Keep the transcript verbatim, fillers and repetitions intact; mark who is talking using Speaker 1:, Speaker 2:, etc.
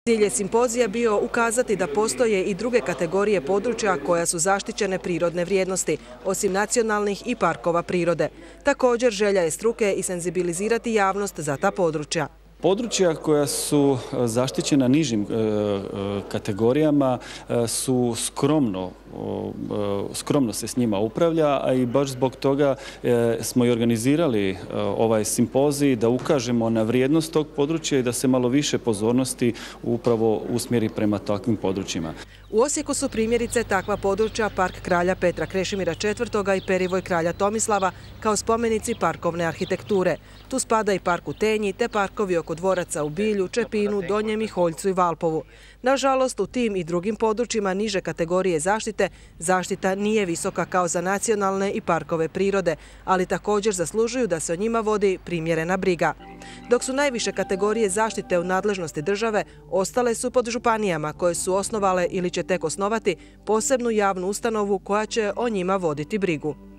Speaker 1: Cilj je simpozija bio ukazati da postoje i druge kategorije područja koja su zaštićene prirodne vrijednosti, osim nacionalnih i parkova prirode. Također želja je struke i senzibilizirati javnost za ta područja.
Speaker 2: Područja koja su zaštićena nižim kategorijama su skromno, skromno se s njima upravlja, a i baš zbog toga smo i organizirali ovaj simpozij da ukažemo na vrijednost tog područja i da se malo više pozornosti upravo usmjeri prema takvim područjima.
Speaker 1: U Osijeku su primjerice takva područja Park kralja Petra Krešimira četvrtog i Perivoj kralja Tomislava kao spomenici parkovne arhitekture. Tu spada i park u Tenji te parkovi oko dvoraca u Bilju, Čepinu, Donjem Miholjcu i Valpovu. Nažalost, u tim i drugim područjima niže kategorije zaštite zaštita nije visoka kao za nacionalne i parkove prirode, ali također zaslužuju da se o njima vodi primjerena briga. Dok su najviše kategorije zaštite u nadležnosti države, ostale su pod županijama koje su osnovale ili će tek osnovati posebnu javnu ustanovu koja će o njima voditi brigu.